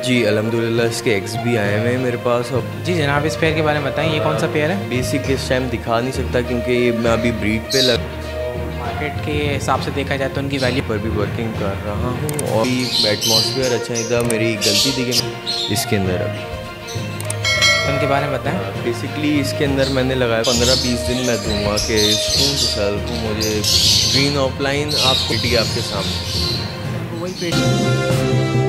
जी अल्हम्दुलिल्लाह इसके एग्स भी आए हुए हैं मेरे पास। और जी जनाब, इस पेयर के बारे में बताएं, ये कौन सा पेयर है? बेसिक इस टाइम दिखा नहीं सकता क्योंकि ये मैं अभी ब्रीड पे मार्केट के हिसाब से देखा जाए तो उनकी वैल्यू पर भी वर्किंग कर रहा हूँ और एटमॉस्फेयर अच्छा है। इधर मेरी गलती थी कि इसके अंदर अभी उनके बारे में बताएं। बेसिकली इसके अंदर मैंने लगाया 15-20 दिन मैं दूंगा कि सुकून से सेल को मुझे ग्रीन ऑफलाइन आप पेटी आपके सामने वही पेटी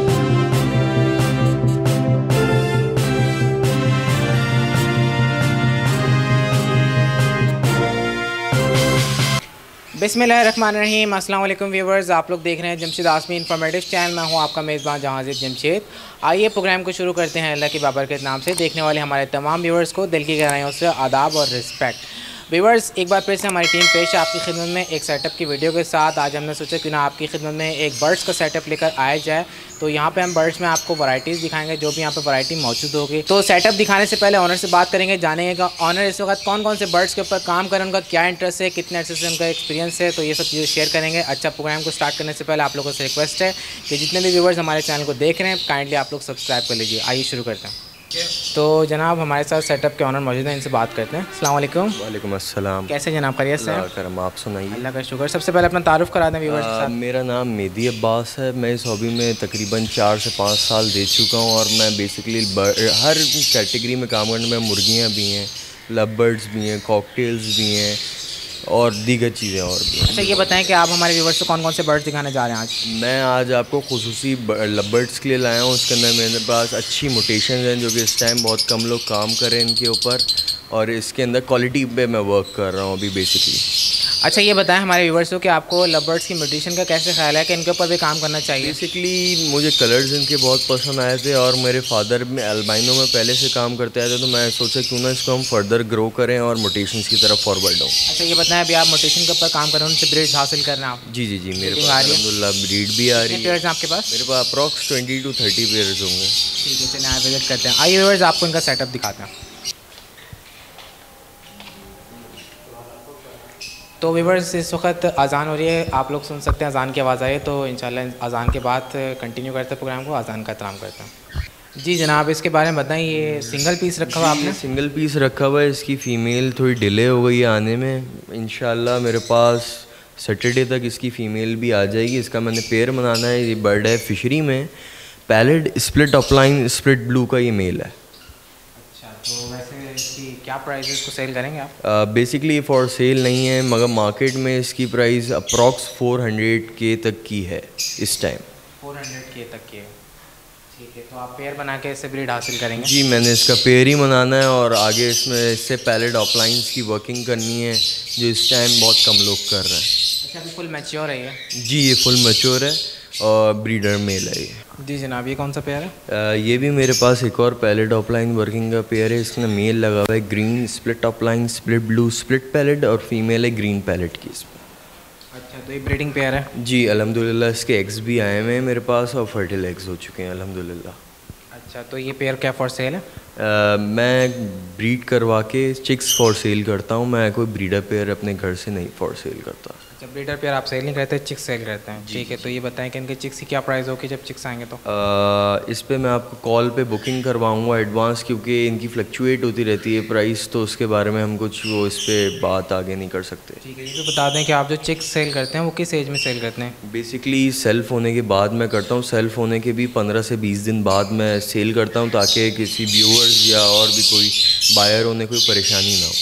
बिस्मिल्लाहिर्रहमानिर्रहीम। अस्सलाम वालेकुम व्यूवर्स, आप लोग देख रहे हैं जमशेद आसमी इन्फॉर्मेटिव चैनल। मैं हूं आपका मेज़बान जहांजीर जमशेद। आइए प्रोग्राम को शुरू करते हैं अल्लाह की बाबरकत नाम से। देखने वाले हमारे तमाम व्यूवर्स को दिल की गहराइयों से आदाब और रिस्पेक्ट। व्यूवर्स, एक बार फिर से हमारी टीम पेश है आपकी खिदमत में एक सेटअप की वीडियो के साथ। आज हमने सोचा कि ना आपकी खिदमत में एक बर्ड्स का सेटअप लेकर आया जाए। तो यहाँ पे हम बर्ड्स में आपको वैरायटीज़ दिखाएंगे, जो भी यहाँ पे वैरायटी मौजूद होगी। तो सेटअप दिखाने से पहले ऑनर से बात करेंगे, जानेगा ऑनर इस वक्त कौन कौन से बर्ड्स के ऊपर काम करें, उनका क्या इंटरेस्ट है, कितने अर्से से उनका एक्सपीरियंस है, तो ये सब चीज़ें शेयर करेंगे। अच्छा, प्रोग्राम को स्टार्ट करने से पहले आप लोगों से रिक्वेस्ट है कि जितने भी व्यूवर्स हमारे चैनल को देख रहे हैं काइंडली आप लोग सब्सक्राइब कर लीजिए। आइए शुरू करते हैं। तो जनाब हमारे साथ सेटअप के ऑनर मौजूद हैं, इनसे बात करते हैं। अस्सलाम वालेकुम। वालेकुम अस्सलाम। कैसे जनाब, खैरियत से? करम, आप सुनाइए। अल्लाह का शुक्र। सबसे पहले अपना तारुफ करा दें व्यूवर्स के साथ। मेरा नाम मेहदी अब्बास है। मैं इस हॉबी में तकरीबन 4 से 5 साल दे चुका हूँ और मैं बेसिकली हर कैटेगरी में काम करने में, मुर्गियाँ भी हैं, लव बर्ड्स भी हैं, कॉकटेल्स भी हैं और दीगर चीज़ें और भी। अच्छा, ये बताएं कि आप हमारे व्यूवर्स को कौन कौन से बर्ड्स दिखाने जा रहे हैं आज? मैं आज आपको खुसूसी लव बर्ड्स के लिए लाया हूँ। उसके अंदर मेरे पास अच्छी मोटेशन हैं जो कि इस टाइम बहुत कम लोग काम कर रहे हैं इनके ऊपर, और इसके अंदर क्वालिटी पे मैं वर्क कर रहा हूँ अभी बेसिकली। अच्छा, ये बताएं हमारे व्यूवर्स को कि आपको लव बर्ड्स की म्यूटेशन का कैसे ख्याल है कि इनके ऊपर भी काम करना चाहिए? बेसिकली मुझे कलर्स इनके बहुत पसंद आए थे और मेरे फादर में अल्बाइनो में पहले से काम करते आए थे, तो मैं सोचा क्यों ना इसको हम फर्दर ग्रो करें और मोटेशंस की तरफ फॉरवर्ड हों। अच्छा, ये बताएं अभी आप मोटेशन के ऊपर काम कर रहे हैं, उनसे ब्रीड्स हासिल कर रहे हैं आप? जी जी जी, मेरे पास अल्हम्दुलिल्लाह ब्रीड भी आ रही है। पेयर्स आपके पास? मेरे पास अप्रॉक्स 20 to 30 पेयर्स होंगे। ठीक है, चलिए आप विजिट करते हैं। आइए व्यूवर्स, आपको इनका सेटअप दिखाते हैं। तो व्यूवर्स, इस वक्त अज़ान हो रही है, आप लोग सुन सकते हैं अज़ान की आवाज़ आई, तो इंशाल्लाह अज़ान के बाद कंटिन्यू करते हैं प्रोग्राम को, अज़ान का एहतराम करते हैं। जी जनाब, इसके बारे में बताएं, ये सिंगल पीस रखा हुआ आपने? सिंगल पीस रखा हुआ है। इसकी फ़ीमेल थोड़ी डिले हो गई है आने में। इंशाल्लाह मेरे पास सैटरडे तक इसकी फ़ीमेल भी आ जाएगी। इसका मैंने पेयर बनाना है। ये बर्ड है फिशरी में, pallid split opaline split blue का ये मेल है। अच्छा, तो वैसे इसकी क्या प्राइस इसको सेल करेंगे आप? बेसिकली फॉर सेल नहीं है, मगर मार्केट में इसकी प्राइस अप्रॉक्स 400K तक की है इस टाइम। 400K तक की है, ठीक है। तो आप पेयर बना के इससे ब्रीड हासिल करेंगे? जी, मैंने इसका पेयर ही बनाना है और आगे इसमें इससे पैलेट ऑफलाइंस की वर्किंग करनी है जो इस टाइम बहुत कम लोग कर रहे हैं। अच्छा, अभी फुल मैच्योर है ये? जी, ये फुल मैच्योर है और ब्रीडर मेल है ये। जी जनाब, ये कौन सा पेयर है? ये भी मेरे पास एक और पैलेट ऑफलाइन वर्किंग का पेयर है। इसमें मेल लगा हुआ है green split opaline split blue split pallid और फीमेल है ग्रीन पैलेट की इसमें। अच्छा, तो ये ब्रीडिंग पेयर है? जी अल्हम्दुलिल्लाह इसके एग्स भी आए हुए हैं मेरे पास और फर्टिल एग्स हो चुके हैं अल्हम्दुलिल्लाह। अच्छा, तो ये पेयर क्या फॉर सेल है? मैं ब्रीड करवा के चिक्स फॉर सेल करता हूँ। मैं कोई ब्रीडर पेयर अपने घर से नहीं फॉर सेल करता। अच्छा, ब्रीडर पेयर आप सेल नहीं करते, चिक्स सेल करते हैं, ठीक है। तो ये बताएं कि इनके चिक्स की क्या प्राइस होगी जब चिक्स आएंगे? तो इस पे मैं आपको कॉल पे बुकिंग करवाऊँगा एडवांस, क्योंकि इनकी फ्लक्चुएट होती रहती है प्राइस, तो उसके बारे में हम कुछ वो इस पर बात आगे नहीं कर सकते। ठीक है, ये तो बता दें कि आप जो चिक्स सेल करते हैं वो किस एज में सेल करते हैं? बेसिकली सेल्फ होने के बाद मैं करता हूँ। सेल्फ होने के भी 15 से 20 दिन बाद मैं सेल करता हूँ, ताकि किसी व्यूअर्स या और भी कोई बायर होने कोई परेशानी ना हो।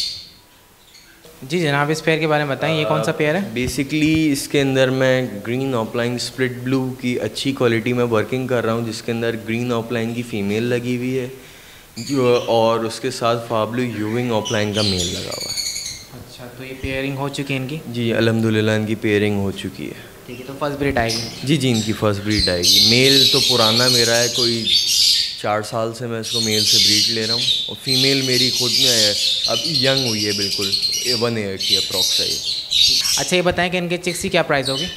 जी जनाब, इस पेयर के बारे में बताएं, ये कौन सा पेयर है? बेसिकली इसके अंदर मैं ग्रीन ऑफलाइन स्प्लिट ब्लू की अच्छी क्वालिटी में वर्किंग कर रहा हूँ, जिसके अंदर ग्रीन ऑफलाइन की फ़ीमेल लगी हुई है जो, और उसके साथ फाब्लू यूविंग ऑफलाइन का मेल लगा हुआ है। अच्छा, तो ये पेयरिंग हो चुकी है इनकी? जी अल्हम्दुलिल्लाह इनकी पेयरिंग हो चुकी है। ठीक है, तो फर्स्ट ब्रीड आएगी? जी जी, इनकी फ़र्स्ट ब्रीड आएगी। मेल तो पुराना मेरा है, कोई 4 साल से मैं इसको मेल से ब्रीड ले रहा हूँ, और फीमेल मेरी खुद में है, अब यंग हुई है बिल्कुल, 1 ईयर की अप्रॉक्स है ये। अच्छा, ये बताएं कि इनके चिक्स की क्या प्राइस होगी?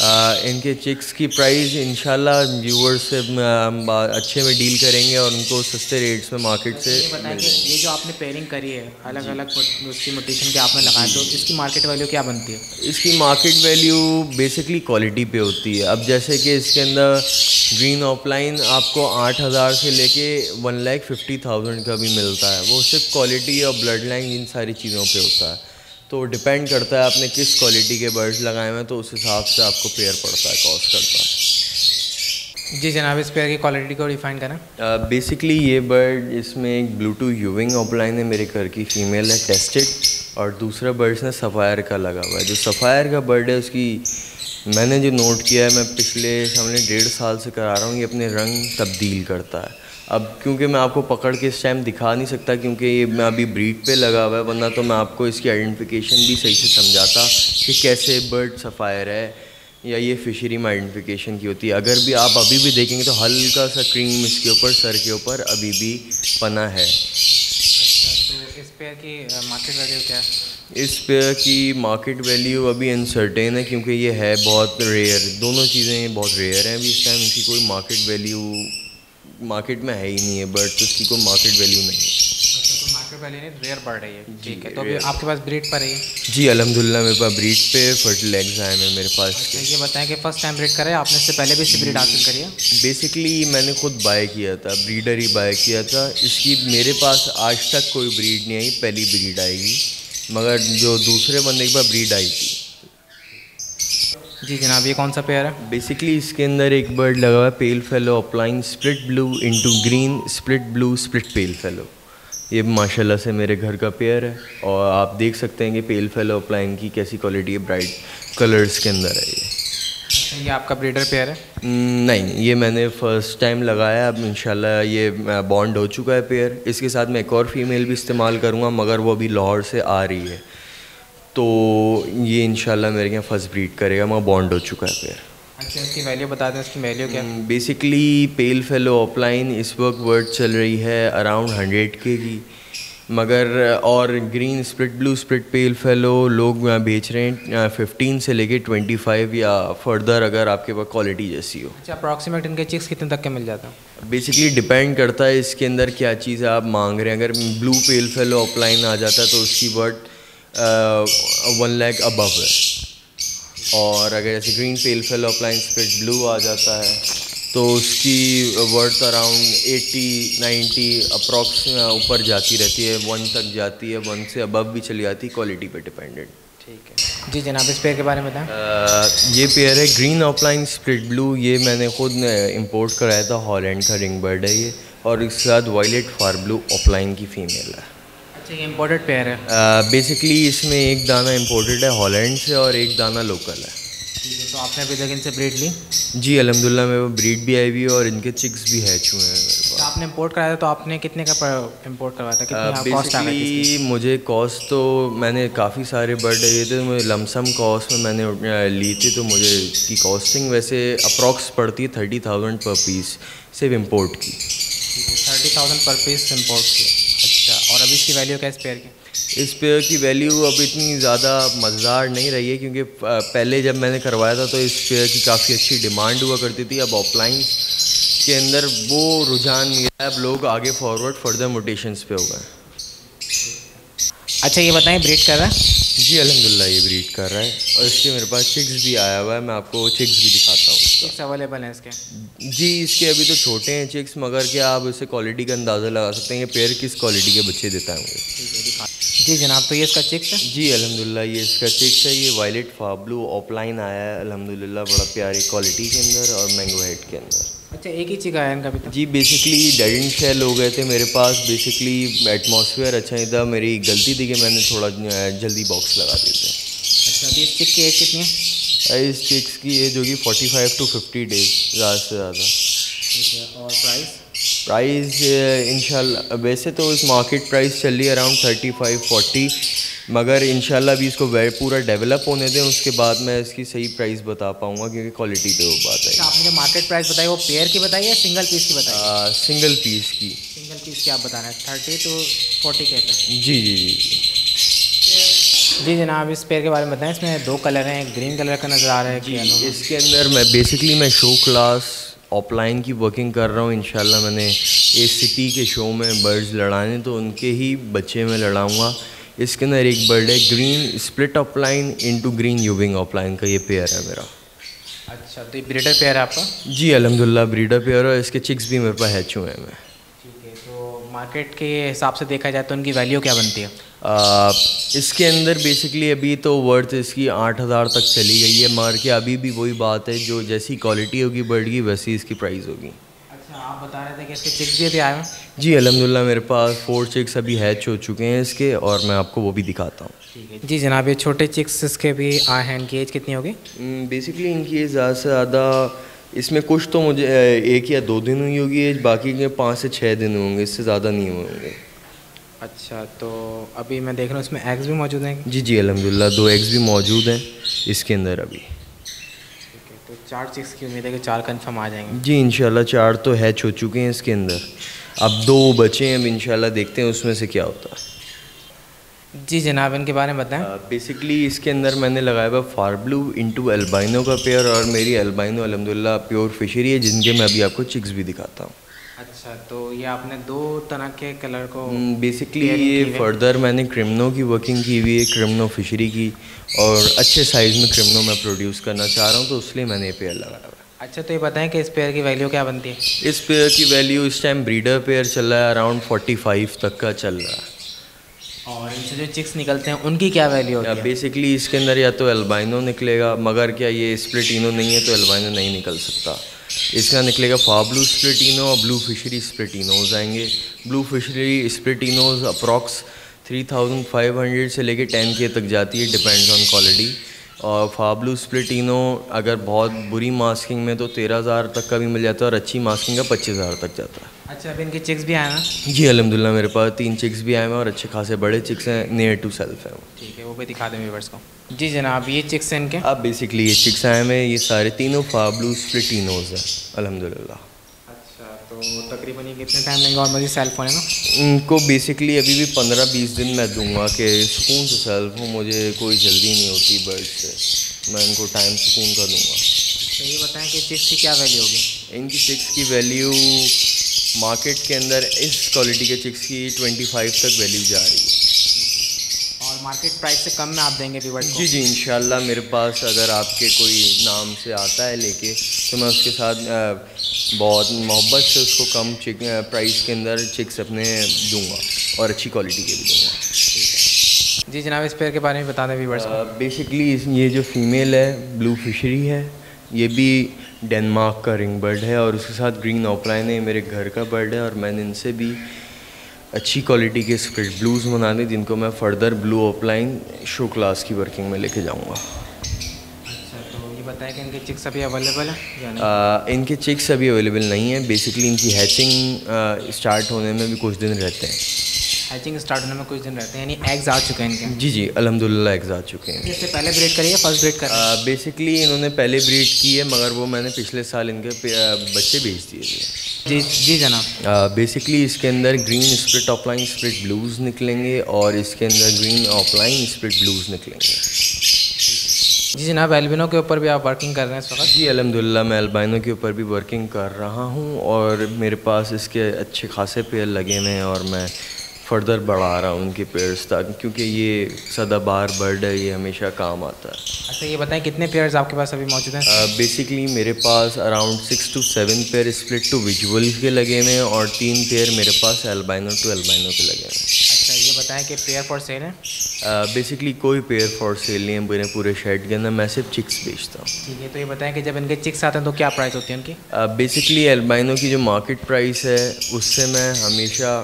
इनके चिक्स की प्राइस इंशाल्लाह व्यूअर्स से हम अच्छे में डील करेंगे और उनको सस्ते रेट्स में मार्केट से ये बताएं कि ये जो आपने पेयरिंग करी है अलग अलग उसकी म्यूटेशन के आपने लगाया, तो इसकी मार्केट वैल्यू क्या बनती है? इसकी मार्केट वैल्यू बेसिकली क्वालिटी पे होती है। अब जैसे कि इसके अंदर ग्रीन ऑफलाइन आपको 8,000 से लेके 1,50,000 का भी मिलता है। वो सिर्फ क्वालिटी और ब्लड लाइन इन सारी चीज़ों पे होता है। तो डिपेंड करता है आपने किस क्वालिटी के बर्ड्स लगाए हुए हैं, तो उस हिसाब से आपको पेयर पड़ता है, कॉस्ट करता है। जी जनाब, इस पेयर की क्वालिटी को डिफाइन करें। बेसिकली ये बर्ड, इसमें एक ब्लूटूथ यूविंग ऑफलाइन है, मेरे घर की फ़ीमेल है, टेस्टेड। और दूसरा बर्ड्स ने सफ़ायर का लगा हुआ है। जो सफ़ायर का बर्ड है उसकी मैंने जो नोट किया है, मैं पिछले सामने 1.5 साल से करा रहा हूँ, ये अपने रंग तब्दील करता है। अब क्योंकि मैं आपको पकड़ के इस टाइम दिखा नहीं सकता क्योंकि ये मैं अभी ब्रीड पे लगा हुआ है, वरना तो मैं आपको इसकी आइडेंटिफिकेशन भी सही से समझाता कि कैसे बर्ड सफ़ायर है या ये फिशरी में आइडेंटिफिकेशन की होती है। अगर भी आप अभी भी देखेंगे तो हल्का सा क्रीम इसके ऊपर, सर के ऊपर अभी भी पना है। अच्छा, तो इस पेयर की मार्केट वैल्यू क्या है? इस पेयर की मार्केट वैल्यू अभी अनसर्टेन है क्योंकि ये है बहुत रेयर। दोनों चीज़ें बहुत रेयर हैं अभी इस टाइम। इसकी कोई मार्केट वैल्यू मार्केट में है ही नहीं है बर्ड, तो उसकी कोई मार्केट वैल्यू नहीं है। अच्छा, तो मार्केट वैल्यू नहीं, रेयर बढ़ रही है। ठीक है, तो अभी आपके पास ब्रीड पर है? जी अल्हम्दुलिल्लाह मेरे पास ब्रीड पे फर्टिल एग्स आए हैं मेरे पास। अच्छा, ये बताएं कि फ़र्स्ट टाइम ब्रीड करें आपने, इससे पहले भी इससे ब्रीड हासिल करी है? बेसिकली मैंने खुद बाय किया था, ब्रीडर ही बाय किया था इसकी। मेरे पास आज तक कोई ब्रीड नहीं आई, पहली ब्रीड आएगी, मगर जो दूसरे बंदे के पास ब्रीड आई थी। जी जनाब, ये कौन सा पेयर है? बेसिकली इसके अंदर एक बर्ड लगा हुआ है, pale fallow opaline split blue into green split blue split pale fallow. ये माशाल्लाह से मेरे घर का पेयर है और आप देख सकते हैं कि पेल फेलो ऑफलाइन की कैसी क्वालिटी है, ब्राइट कलर्स के अंदर है ये। अच्छा, ये आपका ब्रीडर पेयर है? नहीं, ये मैंने फ़र्स्ट टाइम लगाया। अब इंशाल्लाह ये बॉन्ड हो चुका है पेयर। इसके साथ मैं एक और फीमेल भी इस्तेमाल करूँगा, मगर वो अभी लाहौर से आ रही है, तो ये इंशाल्लाह मेरे यहाँ फर्स्ट ब्रीड करेगा, मगर बॉन्ड हो चुका है पेयर। अच्छा, इसकी वैल्यू बता दें, इसकी वैल्यू क्या? बेसिकली पेल फेलो ऑफलाइन इस वक्त वर्ड चल रही है अराउंड 100K की, मगर और green split blue split pale fallow लोग बेच रहे हैं 15 से लेके 25 या फर्दर, अगर आपके पास क्वालिटी जैसी हो। अच्छा, अप्रॉक्सीमेट इनके चिक्स कितने तक के मिल जाता है? बेसिकली डिपेंड करता है इसके अंदर क्या चीज़ आप मांग रहे हैं। अगर ब्लू पेल फेलो ऑफलाइन आ जाता है तो उसकी वर्ड 1 लाख अबव है, और अगर ऐसे green pale fallow opaline split blue आ जाता है तो उसकी वर्थ अराउंड 80-90 अप्रॉक्स ऊपर जाती रहती है, 1 तक जाती है, 1 से अबव भी चली जाती है, क्वालिटी पे डिपेंडेंट। ठीक है जी जनाब, इस पेयर के बारे में बताएं। ये पेयर है ग्रीन ऑफलाइन स्प्लिट ब्लू। ये मैंने खुद इंपोर्ट कराया था, हॉलैंड का रिंग बर्ड है ये, और इसके साथ वायलेट फार ब्लू ऑफलाइन की फ़ीमेल है। अच्छा, ये इम्पोर्टेड पेयर है? बेसिकली इसमें एक दाना इंपोर्टेड है हॉलैंड से और एक दाना लोकल है। ठीक है, तो आपने अभी तक इनसे ब्रीड ली? जी अल्हम्दुलिल्लाह मेरे को ब्रीड भी आई हुई है और इनके चिक्स भी हैच हुए हैं मेरे पास। तो आपने इंपोर्ट कराया था, तो आपने कितने का इम्पोर्ट करवाया था, कितनी कॉस्ट आ गई थी? मुझे कॉस्ट तो मैंने काफ़ी सारे बर्ड लिए थे, मुझे लमसम कॉस्ट में मैंने ली थी, तो मुझे इसकी कॉस्टिंग वैसे अप्रॉक्स पड़ती है 30,000 पर पीस सिर्फ इम्पोर्ट की। 30,000 पर पीस इम्पोर्ट की। अच्छा, और अभी इसकी वैल्यू क्या है इस पेयर की? इस पेयर की वैल्यू अब इतनी ज़्यादा मज़ेदार नहीं रही है क्योंकि पहले जब मैंने करवाया था तो इस पेयर की काफ़ी अच्छी डिमांड हुआ करती थी। अब ऑफलाइन के अंदर वो रुझान नहीं है, अब लोग आगे फॉरवर्ड फर्दर मोटेशंस पे हो गए। अच्छा, ये बताएं ब्रीड कर रहा है? जी अल्हम्दुलिल्लाह ये ब्रीड कर रहा है और इसके मेरे पास चिक्स भी आया हुआ है, मैं आपको चिक्स भी दिखाता हूँ। चिक्स अवेलेबल हैं इसके? जी इसके अभी तो छोटे हैं चिक्स, मगर क्या आप इससे क्वालिटी का अंदाज़ा लगा सकते हैं कि पेयर किस क्वालिटी के बच्चे देता है मुझे। जी जनाब, तो ये इसका चिक्स है? जी अल्हम्दुलिल्लाह ये इसका चिक्स है। ये वायलेट फाब्लू ऑफलाइन आया है अल्हम्दुलिल्लाह, बड़ा प्यारी क्वालिटी के अंदर और मैंगो हेड के अंदर। अच्छा, एक ही चिक आया इनका भी? जी बेसिकली डेड एंड शेल हो गए थे मेरे पास। बेसिकली एटमॉस्फेयर अच्छा नहीं था, मेरी गलती थी कि मैंने थोड़ा जल्दी बॉक्स लगा दिए थे। अच्छा, अभी इस चिक की एज कितनी है? इस चिक्स की एज होगी 45 to 50 डेज, ज़्यादा से ज़्यादा। ठीक है, और प्राइस? प्राइस इंशाल्लाह वैसे तो इस मार्केट प्राइस चल रही है अराउंड 35-40, मगर इंशाल्लाह अभी इसको पूरा डेवलप होने दें, उसके बाद मैं इसकी सही प्राइस बता पाऊँगा क्योंकि क्वालिटी पे वो बात है। अच्छा, आपने जो मार्केट प्राइस बताई वो पेयर की बताई है, सिंगल पीस की बताई? सिंगल पीस की। सिंगल पीस की आप बताना है 30 to 40 के तक? जी जी जी। जी जनाब, इस पेयर के बारे में बताएं। इसमें दो कलर हैं, एक ग्रीन कलर का नज़र आ रहा है जी। इसके अंदर मैं शो क्लास ऑफलाइन की वर्किंग कर रहा हूँ। इंशाल्लाह मैंने इस सिटी के शो में बर्ड्स लड़ाने, तो उनके ही बच्चे में लड़ाऊँगा। इसके अंदर एक बर्ड है green split opaline into green यूविंग ऑफलाइन का, ये पेयर है मेरा। अच्छा, तो ये ब्रीडर पेयर है आपका? जी अल्हम्दुलिल्लाह ब्रीडर पेयर है। इसके चिक्स भी मेरे पास हैच हुए हैं। ठीक है, तो मार्केट के हिसाब से देखा जाए तो उनकी वैल्यू क्या बनती है? इसके अंदर बेसिकली अभी तो वर्थ इसकी 8,000 तक चली गई है, मगर के अभी भी वही बात है, जो जैसी क्वालिटी होगी बर्ड की वैसी इसकी प्राइस होगी। अच्छा, आप बता रहे थे कि इसके चिक्स भी अभी आए हैं? जी अल्हम्दुलिल्लाह मेरे पास 4 चिक्स अभी हैच हो चुके हैं इसके, और मैं आपको वो भी दिखाता हूँ। ठीक है जी जनाब, ये छोटे चिक्स इसके भी आए हैं। इनकी एज कितनी होगी? बेसिकली इनकी एज ज़्यादा से ज़्यादा, इसमें कुछ तो मुझे 1 या 2 दिन हुई होगी एज, बाकी के 5 से 6 दिन होंगे, इससे ज़्यादा नहीं होंगे। अच्छा, तो अभी मैं देख रहा हूँ इसमें एग्स भी मौजूद हैं? जी अल्हम्दुलिल्लाह 2 एग्स भी मौजूद हैं इसके अंदर अभी। ठीक है, तो 4 चिक्स की उम्मीद है कि 4 कंफर्म आ जाएंगे। जी इंशाल्लाह 4 तो हैच हो चुके हैं इसके अंदर, अब 2 बचे हैं। अब इंशाल्लाह देखते हैं उसमें से क्या होता है। जी जनाब, इनके बारे में बताएं। बेसिकली इसके अंदर मैंने लगाया हुआ फार ब्लू इंटू एल्बाइनो का पेयर, और मेरी एल्बाइनो अल्हम्दुलिल्लाह प्योर फिशरी है, जिनके मैं अभी आपको चिक्स भी दिखाता हूँ। अच्छा, तो ये आपने 2 तरह के कलर को बेसिकली ये फर्दर मैंने क्रिम्नो की वर्किंग की हुई है, क्रिम्नो फिशरी की, और अच्छे साइज़ में क्रिम्नो मैं प्रोड्यूस करना चाह रहा हूँ, तो इसलिए मैंने ये पेयर लगाया हुआ है। अच्छा, तो ये बताएं कि इस पेयर की वैल्यू क्या बनती है? इस पेयर की वैल्यू इस टाइम ब्रीडर पेयर चल रहा है अराउंड 45 तक का चल रहा है। और इनसे जो चिक्स निकलते हैं उनकी क्या वैल्यू होती है? बेसिकली इसके अंदर या तो एल्बाइनो निकलेगा, मगर क्या ये स्प्लिटिनो नहीं है, तो एल्बाइनो नहीं निकल सकता। इसका निकलेगा फा ब्लू स्प्लिटिनो और ब्लू फिशरी स्प्लिटिनोज आएंगे। ब्लू फिशरी स्प्लिटिनोज अप्रॉक्स 3,500 से लेके 10K तक जाती है, डिपेंड्स ऑन क्वालिटी। और फा ब्लू स्प्लिटिनो अगर बहुत बुरी मास्किंग में तो 13,000 तक का भी मिल जाता है, और अच्छी मास्किंग का 25,000 तक जाता है। अच्छा, अभी इनके चिक्स भी आए ना? जी अल्हम्दुलिल्लाह मेरे पास 3 चिक्स भी आए हैं, और अच्छे खासे बड़े चिक्स हैं, नियर टू सेल्फ हैं। ठीक है, वो भी दिखा दें व्यूअर्स को। जी जनाब, ये चिक्स हैं इनके? अब बेसिकली ये चिक्स आए हैं, ये सारे तीनों फा ब्लू स्प्लिटिनोज हैं अल्हम्दुलिल्लाह। अच्छा, तो तकरीबन ये कितने टाइम लेंगे और मुझे सेल्फ होने का? इनको बेसिकली अभी भी 15-20 दिन मैं दूंगा कि सुकून से सेल्फ हूँ, मुझे कोई जल्दी नहीं होती बर्ड से, मैं इनको टाइम सुकून का दूंगा। तो ये बताएं कि चिक्स की क्या वैल्यू होगी? इनकी चिक्स की वैल्यू मार्केट के अंदर इस क्वालिटी के चिक्स की 25 तक वैल्यू जा रही है, और मार्केट प्राइस से कम में आप देंगे व्यूअर्स को? जी इंशाल्लाह मेरे पास अगर आपके कोई नाम से आता है लेके, तो मैं उसके साथ बहुत मोहब्बत से उसको कम प्राइस के अंदर चिक्स अपने दूंगा, और अच्छी क्वालिटी के भी दूंगा। ठीक है जी जनाब, इस पेयर के बारे में बता दें व्यूअर्स को। बेसिकली ये जो फीमेल है ब्लू फिशरी है, ये भी डेनमार्क का रिंग बर्ड है, और उसके साथ ग्रीन ऑफलाइन है, मेरे घर का बर्ड है, और मैंने इनसे भी अच्छी क्वालिटी के स्प्लिट ब्लूज़ बनाने, जिनको मैं further blue opaline show class की वर्किंग में लेके जाऊंगा। अच्छा, तो ये बताएं कि इनके चिक्स अभी अवेलेबल है या नहीं? इनके चिक्स अभी अवेलेबल नहीं है। बेसिकली इनकी हैचिंग स्टार्ट होने में भी कुछ दिन रहते हैं। हैचिंग स्टार्ट होने में कुछ दिन रहते हैं, यानी एग्स आ चुके हैं इनके? जी अल्हम्दुलिल्लाह एग्स आ चुके हैं। इससे पहले ब्रीड करिए, फर्स्ट ब्रीड कर? बेसिकली इन्होंने पहले ब्रीड की है, मगर वो मैंने पिछले साल इनके बच्चे बेच दिए थे। जी जनाब। बेसिकली इसके अंदर green split opaline split blues निकलेंगे, और इसके अंदर ग्रीन ऑफलाइन स्प्लिट ब्लूज़ निकलेंगे। जी जनाब, एल्बिनो के ऊपर भी आप वर्किंग कर रहे हैं इस वक्त? जी अल्हम्दुलिल्लाह मैं एल्बाइनो के ऊपर भी वर्किंग कर रहा हूँ, और मेरे पास इसके अच्छे खासे पेयर लगे हुए हैं, और मैं फ़र्दर बढ़ा रहा हूँ उनके पेयर्स तक, क्योंकि ये सदाबहार बर्ड है, ये हमेशा काम आता है। अच्छा, ये बताएं कितने पेयर्स आपके पास अभी मौजूद हैं? बेसिकली मेरे पास around 6 to 7 pair split to visual के लगे हुए हैं, और 3 पेयर मेरे पास एल्बाइनो टू एल्बाइनो के लगे हुए हैं। अच्छा, ये बताएं कि पेयर फॉर सेल है? बेसिकली कोई पेयर फॉर सेल नहीं है मेरे पूरे शेड के अंदर, मैं सिर्फ चिक्स बेचता हूँ। ठीक है, तो ये बताएं कि जब इनके चिक्स आते हैं तो क्या प्राइस होती है उनकी? बेसिकली एल्बाइनो की जो मार्केट प्राइस है उससे मैं हमेशा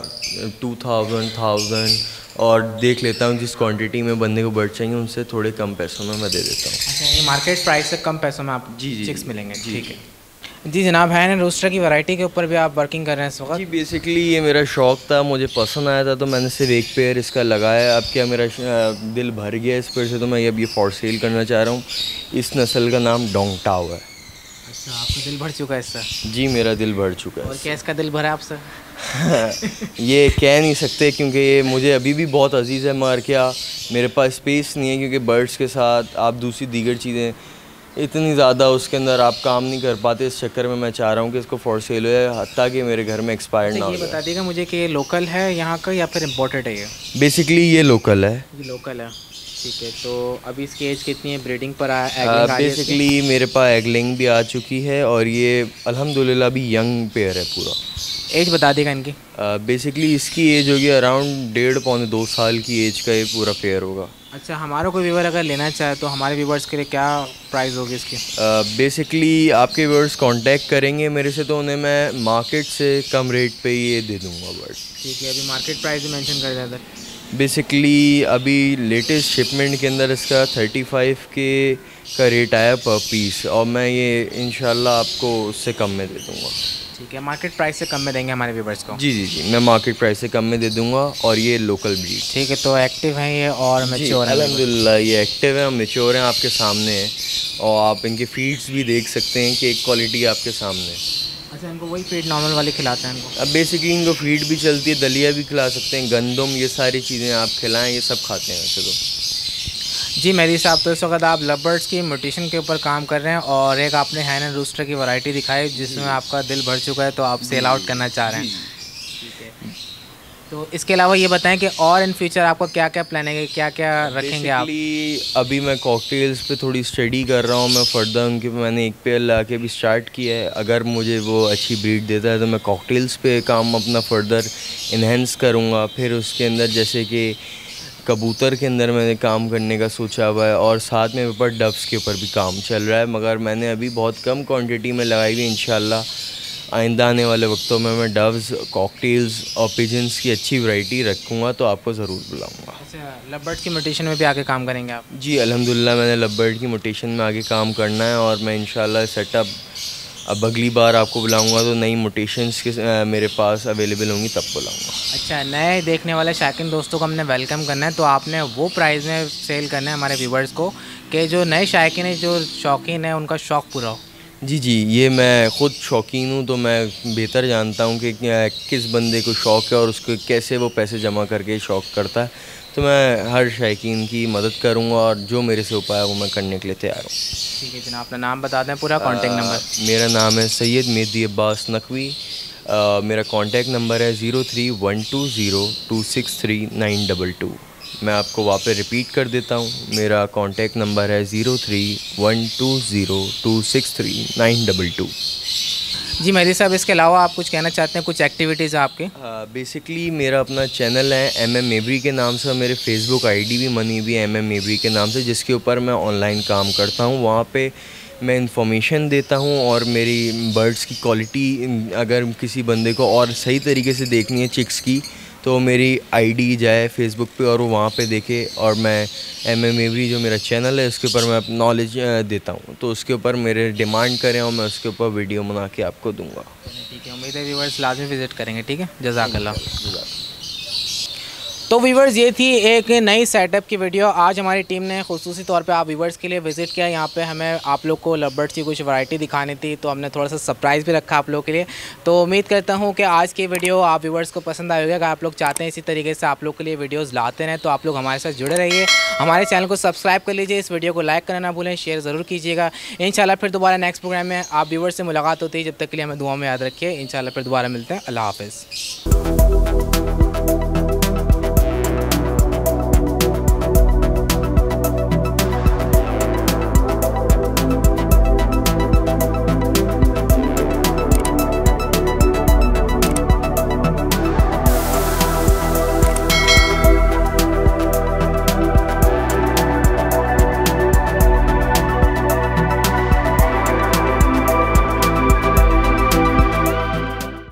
2,000 और देख लेता हूँ, जिस क्वांटिटी में बंदे को बर्ड चाहिए उनसे थोड़े कम पैसों में मैं दे देता हूँ। अच्छा, ये मार्केट प्राइस से कम पैसों में आप जी चिक्स मिलेंगे? ठीक है जी जनाब। है ना, रोस्टर की वैरायटी के ऊपर भी आप वर्किंग कर रहे हैं इस वक्त? जी बेसिकली ये मेरा शौक़ था, मुझे पसंद आया था, तो मैंने सिर्फ एक पेयर इसका लगाया। अब क्या मेरा दिल भर गया इस पेयर से, तो मैं अब ये फॉर सेल करना चाह रहा हूँ। इस नस्ल का नाम डोंगटाओ है। अच्छा, अच्छा, आपका दिल भर चुका है इससे? जी मेरा दिल भर चुका है। और क्या इसका दिल भरा आपसे? ये कह नहीं सकते क्योंकि ये मुझे अभी भी बहुत अजीज़ है, मगर क्या मेरे पास स्पेस नहीं है, क्योंकि बर्ड्स के साथ आप दूसरी दीगर चीज़ें इतनी ज़्यादा उसके अंदर आप काम नहीं कर पाते। इस चक्कर में मैं चाह रहा हूँ कि इसको फॉर सेल हो जाए, हत्ता कि मेरे घर में एक्सपायर ना हो। ये बता दीजिएगा मुझे कि ये लोकल है यहाँ का या फिर इम्पोर्टेड है? ये बेसिकली ये लोकल है। ये लोकल है, ठीक है। तो अभी इसकी एज कितनी है? ब्रीडिंग पर आया? बेसिकली मेरे पास एगलिंग भी आ चुकी है और ये अल्हम्दुलिल्लाह अभी यंग पेयर है पूरा। एज बता देगा इनकी? बेसिकली इसकी एज होगी अराउंड 1.5-2 साल की एज का ये पूरा पेयर होगा। अच्छा, हमारा कोई व्यूवर अगर लेना चाहे तो हमारे व्यूवर्स के लिए क्या प्राइस होगी इसकी? बेसिकली आपके व्यूवर्स कांटेक्ट करेंगे मेरे से तो उन्हें मैं मार्केट से कम रेट पे ये दे दूँगा बर्ड। ठीक है, अभी मार्केट प्राइस भी मेंशन कर दिया था। बेसिकली अभी लेटेस्ट शिपमेंट के अंदर इसका 35 के का रेट आया पर पीस, और मैं ये इंशाल्लाह आपको उससे कम में दे दूँगा। ठीक है, मार्केट प्राइस से कम में देंगे हमारे व्यूवर्स को? जी जी जी, मैं मार्केट प्राइस से कम में दे दूंगा। और ये लोकल ब्रीड। ठीक है, तो एक्टिव है ये और मैच्योर है? अल्हम्दुलिल्लाह ये एक्टिव है और मैच्योर हैं, आपके सामने है। और आप इनके फीड्स भी देख सकते हैं कि एक क्वालिटी आपके सामने है। अच्छा, इनको वही फीड नॉर्मल वाली खिलाते हैं इनको? अब बेसिकली इनको फीड भी चलती है, दलिया भी खिला सकते हैं, गंदम, ये सारी चीज़ें आप खिलाएँ, ये सब खाते हैं वैसे तो। जी मेहदी साहब, तो इस वक्त आप लवबर्ड्स की म्यूटेशन के ऊपर काम कर रहे हैं और एक आपने हैन एंड रूस्टर की वैरायटी दिखाई जिसमें आपका दिल भर चुका है, तो आप सेल आउट करना चाह रहे हैं। ठीक है, तो इसके अलावा ये बताएं कि और इन फ्यूचर आपका क्या क्या प्लान है, क्या क्या रखेंगे आप? अभी मैं कॉकटेल्स पे थोड़ी स्टडी कर रहा हूँ मैं फर्दर, उनके मैंने एक पेयर ला के भी स्टार्ट किया है। अगर मुझे वो अच्छी ब्रीड देता है तो मैं कॉकटेल्स पे काम अपना फर्दर इन्हेंस करूँगा। फिर उसके अंदर जैसे कि कबूतर के अंदर मैंने काम करने का सोचा हुआ है, और साथ में ऊपर डव्स के ऊपर भी काम चल रहा है, मगर मैंने अभी बहुत कम क्वांटिटी में लगाई हुई। इंशाल्लाह आइंदा आने वाले वक्तों में मैं डव्स, कॉकटेल्स और पिजन्स की अच्छी वैरायटी रखूँगा, तो आपको ज़रूर बुलाऊँगा। अच्छा, लवबर्ड की म्यूटेशन में भी आगे काम करेंगे आप? जी अल्हम्दुलिल्लाह मैंने लवबर्ड की म्यूटेशन में आगे काम करना है, और मैं इंशाल्लाह सेटअप अब अगली बार आपको बुलाऊंगा तो नई म्यूटेशंस के मेरे पास अवेलेबल होंगी तब बुलाऊंगा। अच्छा, नए देखने वाले शौकीन दोस्तों को हमने वेलकम करना है, तो आपने वो प्राइस में सेल करना है हमारे व्यूवर्स को कि जो नए शौकीन है, जो शौकीन है, उनका शौक़ पूरा हो। जी जी, ये मैं ख़ुद शौकीन हूँ तो मैं बेहतर जानता हूँ कि किस बंदे को शौक़ है और उसको कैसे वो पैसे जमा करके शौक़ करता है। तो मैं हर शौकीन की मदद करूँगा और जो मेरे से उपाय वो मैं करने के लिए तैयार हूँ। ठीक है जनाब, अपना नाम बता दें, पूरा कॉन्टेक्ट नंबर? मेरा नाम है सैयद मेहदी अब्बास नकवी। मेरा कॉन्टेक्ट नंबर है 0312026392। मैं आपको वापस रिपीट कर देता हूँ, मेरा कॉन्टेक्ट नंबर है 0312026392। जी मेहदी साहब, इसके अलावा आप कुछ कहना चाहते हैं? कुछ एक्टिविटीज़ आपके? बेसिकली मेरा अपना चैनल है MM मेबरी के नाम से, और मेरे फेसबुक आईडी भी बनी हुई है MM मेबरी के नाम से, जिसके ऊपर मैं ऑनलाइन काम करता हूँ। वहाँ पे मैं इंफॉर्मेशन देता हूँ और मेरी बर्ड्स की क्वालिटी अगर किसी बंदे को और सही तरीके से देखनी है चिक्स की, तो मेरी आईडी जाए फेसबुक पे और वो वहाँ पे देखे। और मैं MM मेबरी जो मेरा चैनल है उसके ऊपर मैं नॉलेज देता हूँ, तो उसके ऊपर मेरे डिमांड करें और मैं उसके ऊपर वीडियो बना के आपको दूँगा। ठीक है, उम्मीद है व्यूवर्स लाजमी विज़िट करेंगे। ठीक है, जज़ाकल्लाह। तो व्यूवर्स, ये थी एक नई सेटअप की वीडियो। आज हमारी टीम ने खुसूसी तौर पे आप व्यूवर्स के लिए विज़िट किया। यहाँ पे हमें आप लोग को लवबर्ड्स की कुछ वैरायटी दिखानी थी, तो हमने थोड़ा सा सरप्राइज़ भी रखा आप लोग के लिए। तो उम्मीद करता हूँ कि आज की वीडियो आप व्यूवर्स को पसंद आई होगी। अगर आप लोग चाहते हैं इसी तरीके से आप लोग के लिए वीडियोज़ लाते रहें, तो आप लोग हमारे साथ जुड़े रहिए, हमारे चैनल को सब्सक्राइब कर लीजिए, इस वीडियो को लाइक करना ना भूलें, शेयर ज़रूर कीजिएगा। इंशाल्लाह फिर दोबारा नेक्स्ट प्रोग्राम में आप व्यूवर्स से मुलाकात होती है। जब तक के लिए हमें दुआ में याद रखिए। इंशाल्लाह फिर दोबारा मिलते हैं। अल्लाह हाफ़िज़।